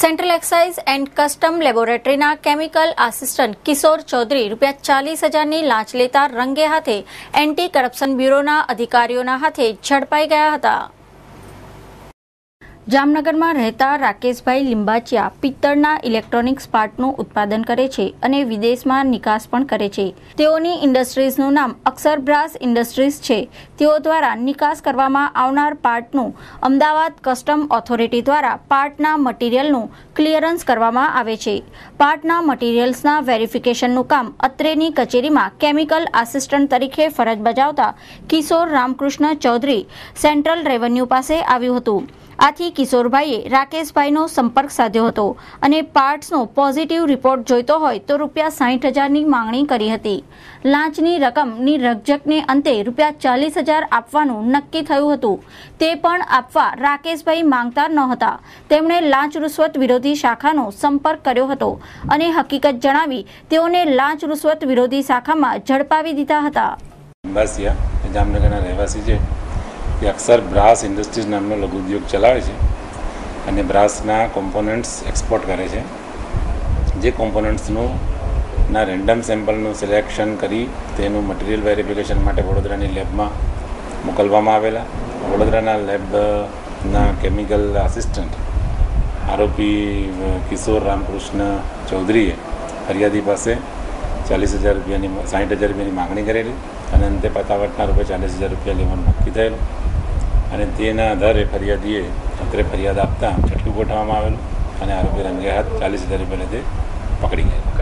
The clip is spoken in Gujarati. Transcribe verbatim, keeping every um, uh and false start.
सेंट्रल एक्साइज एंड कस्टम लेबोरेटरीना केमिकल आसिस्टंट किशोर चौधरी रूपिया चालीस हजारनी लांच लेता रंगे हाथे एंटी करप्शन ब्यूरोना अधिकारीओना हाथे झड़पाई गया हता। जामनगर में रहता राकेशभाई लिंबाचिया पित्तळना इलेक्ट्रॉनिक्स पार्टનું उत्पादन करे छे અને વિદેશમાં નિકાસ પણ કરે છે। તેઓની ઇન્ડસ્ટ્રીઝનું નામ અક્ષર બ્રાસ ઇન્ડસ્ટ્રીઝ છે। તેઓ દ્વારા નિકાસ કરવામાં આવનાર પાર્ટનું અમદાવાદ કસ્ટમ ઓથોરિટી દ્વારા પાર્ટના મટીરીયલનું ક્લિયરન્સ કરવામાં આવે છે। પાર્ટના મટીરીયલ્સના વેરિફિકેશનનું કામ અત્રેની કચેરીમાં કેમિકલ આસિસ્ટન્ટ તરીકે ફરજ બજાવતા કિશોર રામકૃષ્ણ ચૌધરી સેન્ટ્રલ રેવન્યુ પાસે આવ્યું હતું। આથી કિશોરભાઈએ રાકેશભાઈનો સંપર્ક સાધ્યો હતો અને પાર્ટ્સનો પોઝિટિવ રિપોર્ટ જોઈતો હોય તો રૂપિયા સાઠ હજારની માંગણી કરી હતી। લાંચની રકમની રકઝકને અંતે રૂપિયા ચાલીસ હજાર આપવાનું નક્કી થયું હતું। તે પણ આપવા રાકેશભાઈ માંગતા ન હતા। તેમણે લાંચ રૂશ્વત વિરોધી શાખાનો સંપર્ક કર્યો હતો અને હકીકત જણાવી તેઓને લાંચ રૂશ્વત વિરોધી શાખામાં ઝડપાવી દીધા હતા। જામનગરના રહેવાસી છે કે અક્ષર બ્રાસ ઇન્ડસ્ટ્રીઝ નામનો લઘુ ઉદ્યોગ ચલાવે છે અને બ્રાસના કોમ્પોનન્ટ્સ એક્સપોર્ટ કરે છે। જે કોમ્પોનન્ટ્સનું ના રેન્ડમ સેમ્પલનું સિલેક્શન કરી તેનું મટીરિયલ વેરિફિકેશન માટે વડોદરાની લેબમાં મોકલવામાં આવેલા। વડોદરાના લેબના કેમિકલ આસિસ્ટન્ટ આરોપી કિશોર રામકૃષ્ણ ચૌધરીએ ફરિયાદી પાસે ચાલીસ હજાર રૂપિયાની સાઠ હજાર રૂપિયાની માગણી કરેલી અને અંતે પતાવટના રૂપિયા ચાલીસ હજાર રૂપિયા લેવાનું નક્કી થયેલું અને તેના આધારે ફરિયાદીએ અત્રે ફરિયાદ આપતા છટકું ગોઠવવામાં આવેલું અને આરોપી રંગે હાથ ચાલીસ હજાર રૂપિયા લીધે પકડી ગયા।